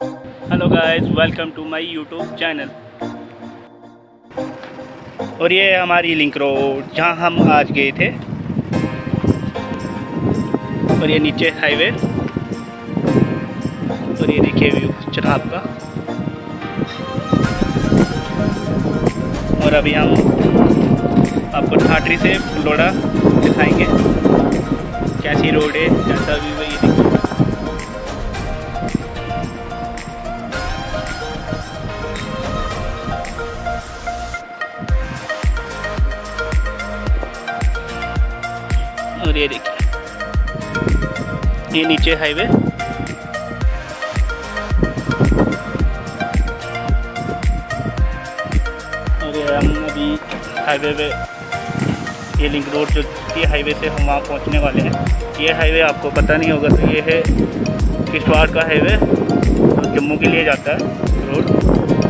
Hello guys, welcome to my YouTube channel. और ये हमारी लिंक रोड जहाँ हम आज गए थे। और ये नीचे हाईवे और ये देखिए व्यू चनाब का। और अभी हम आपको ठाठरी से फुलोड़ा दिखाएंगे कैसी रोड है, कैसा व्यू है। ये देखिए और ये देखिए ये नीचे हाईवे। और ये हम अभी हाईवे पे ये लिंक रोड जो ये हाईवे से हम वहाँ पहुँचने वाले हैं। ये हाईवे आपको पता नहीं होगा तो ये है किश्तवाड़ का हाईवे, तो जम्मू के लिए जाता है रोड।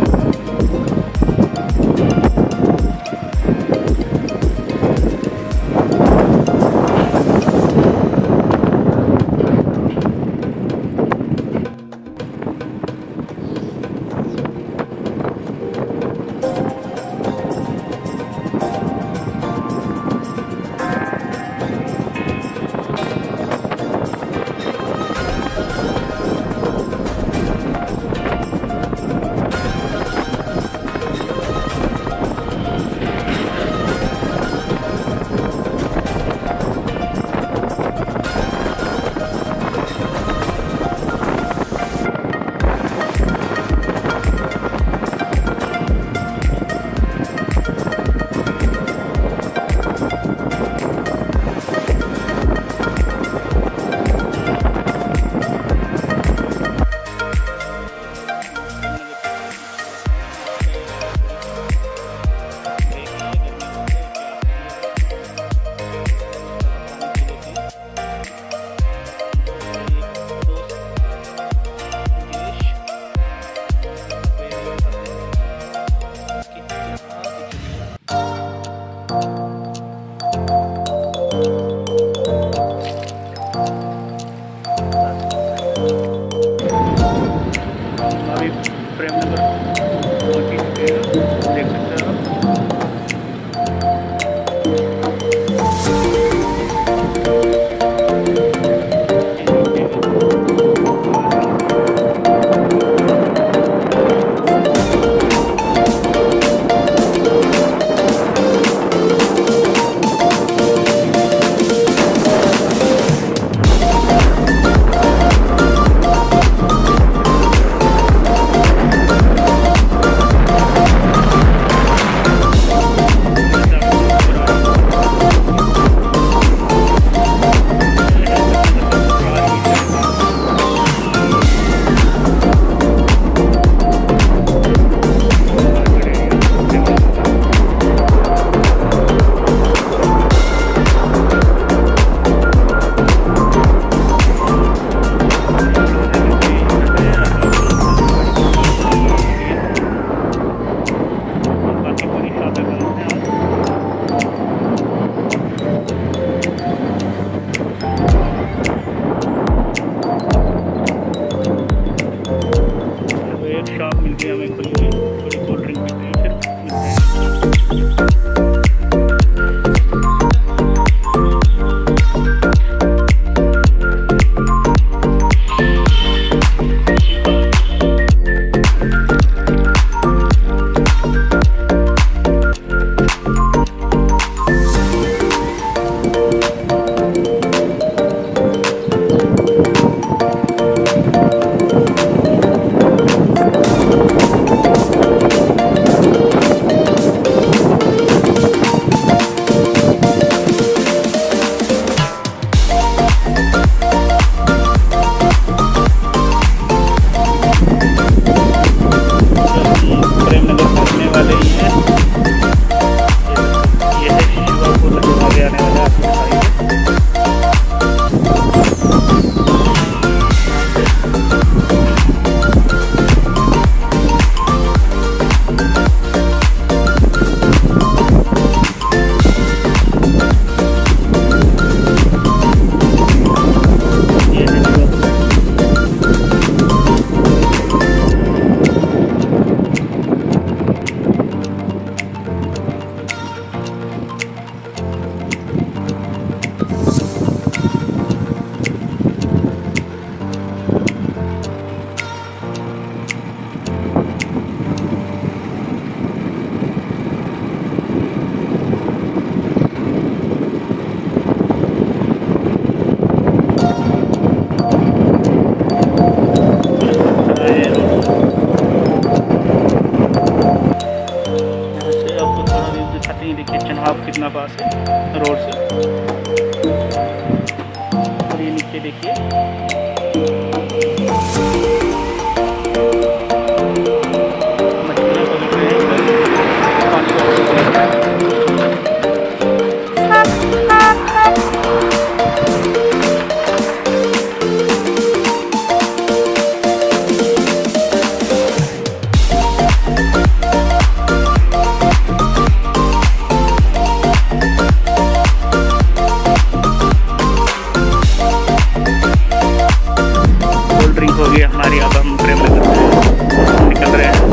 अभी फ्रेम नंबर 40 देख सकते हो। शॉप मिल गई हमें खुली हुई, थोड़ी कोल्ड ड्रिंक पीते हैं फिर मिलते हैं। वहाँ से रोड से। और ये नीचे देखिए मछलियाँ पकड़ रहे हैं पानी का। हो गई हमारी, अब हम प्रेम नगर निकल रहे हैं।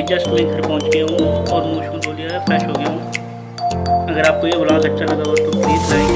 जस्ट मैं घर पहुंच गया हूँ और मुँह धो लिया है, फ्रेश हो गया हूँ। अगर आपको ये व्लॉग अच्छा लगा हो तो प्लीज़ लाइक